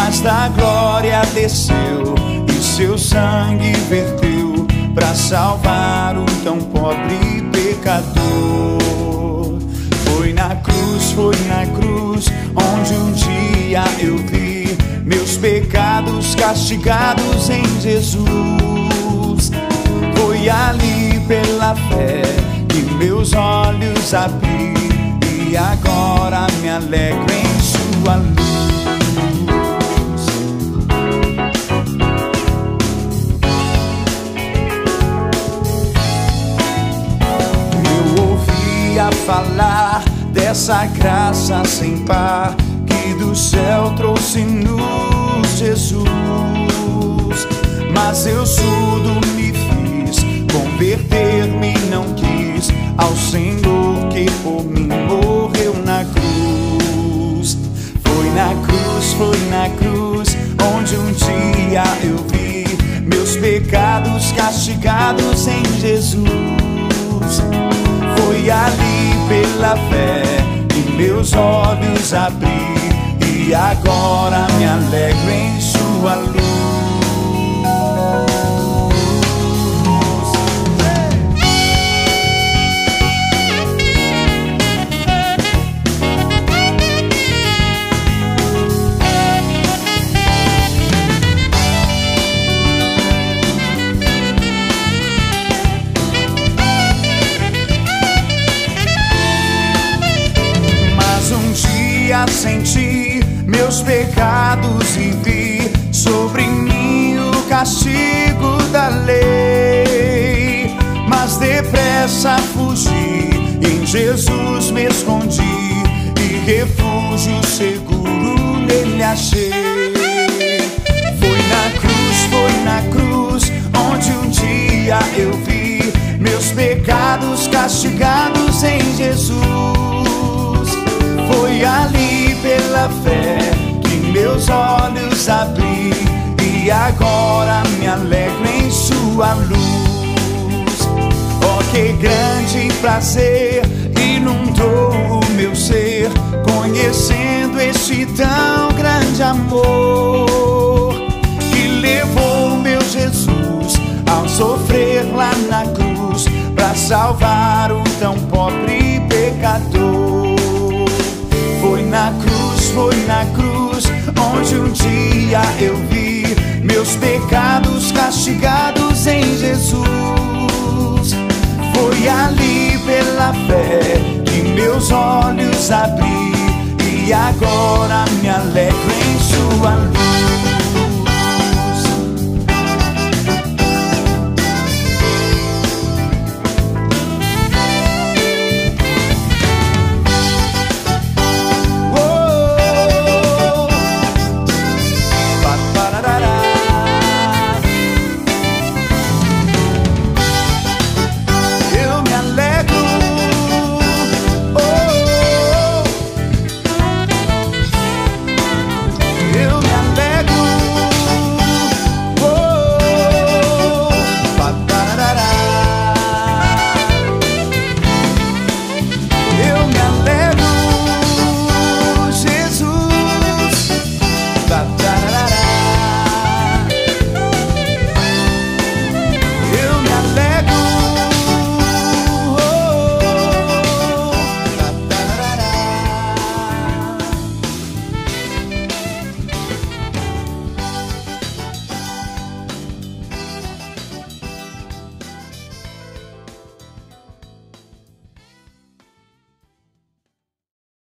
mas da glória desceu e seu sangue verteu para salvar um tão pobre pecador. Foi na cruz, onde um dia eu vi meus pecados castigados em Jesus. Foi ali pela fé que meus olhos abri e agora me alegro em sua luz. Eu ouvia falar dessa graça sem par que do céu trouxe-nos Jesus, mas eu surdo me fiz, converter-me não quis ao Senhor que por mim morreu na cruz. Foi na cruz, onde um dia eu vi meus pecados castigados em Jesus. Foi ali pela fé que meus olhos abri e agora me alegro em sua luz. Senti meus pecados e vi sobre mim o castigo da lei, mas depressa fugi, em Jesus me escondi e refúgio seguro nele achei. Foi na cruz, onde um dia eu vi meus pecados castigados em Jesus. Foi ali pela fé que meus olhos abri e agora me alegro em sua luz. Oh, que grande prazer inundou o meu ser, conhecendo este tão grande amor que levou meu Jesus ao sofrer lá na cruz para salvar um tão pobre pecador. Foi na cruz, onde um dia eu vi meus pecados castigados em Jesus. Foi ali pela fé que meus olhos abri e agora me alegro em sua luz.